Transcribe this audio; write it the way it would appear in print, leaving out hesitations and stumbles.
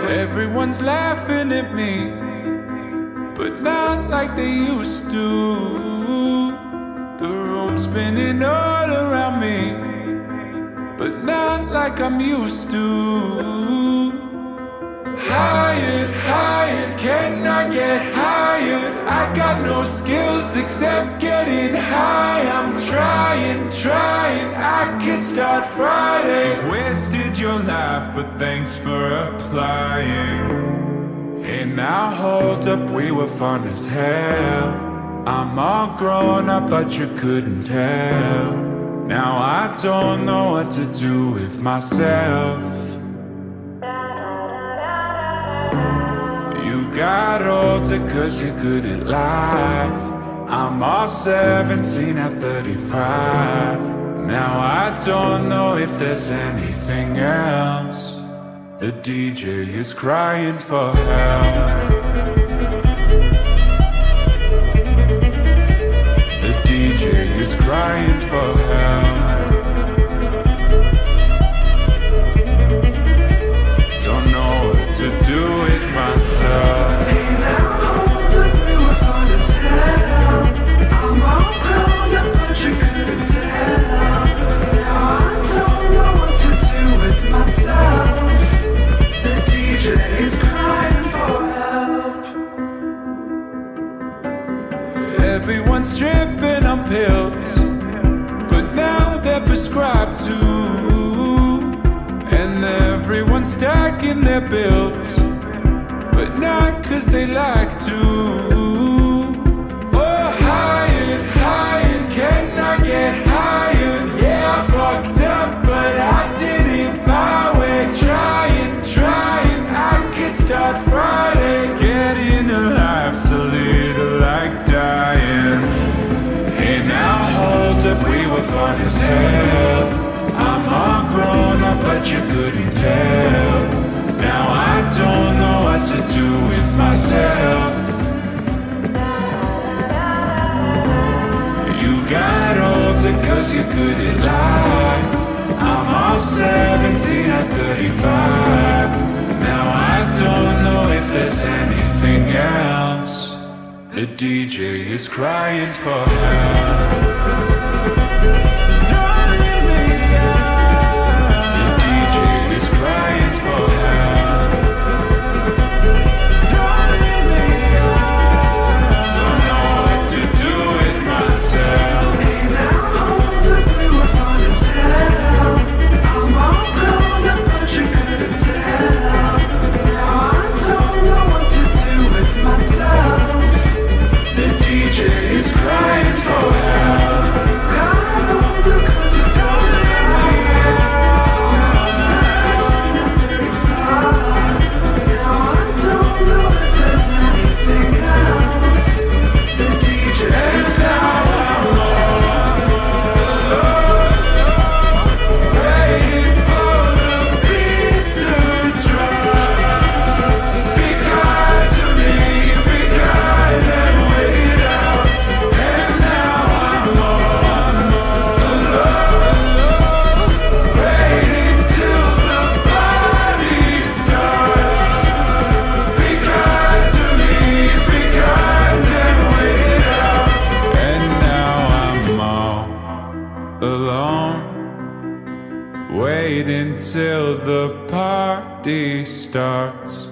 Everyone's laughing at me, but not like they used to. The room's spinning all around me, but not like I'm used to. Hired, hired, can I get hired? I got no skills except getting high. I'm trying, trying, I could start Friday. You've wasted your life, but thanks for applying. Hey now hold up, we were fun as hell. I'm all grown up, but you couldn't tell. Now I don't know what to do with myself. You got older cause you're good at life. I'm all 17 at 35. Now I don't know if there's anything else. The DJ is crying for help. The DJ is crying for help. Don't know what to do with myself. Hey now, hold up, we were fun as hell. I'm all grown up, but you couldn't tell. Now I don't know what to do with myself. The DJ is crying for help. Everyone's tripping on pills, but now they're prescribed to. And everyone's stacking their bills, but not cause they like to. Oh, hired, hired, can I get hired? Yeah, I fucked up, but I did it my way. Trying, trying, I could start Friday. Getting alive's a little like dying. Hey now hold up, we were fun as hell. I'm all grown up, but you couldn't tell. Now I don't know what to do with myself. You got older cause you're good at life. I'm all 17 at 35. Now I don't know if there's anything else. The DJ is crying for help. Wait until the party starts.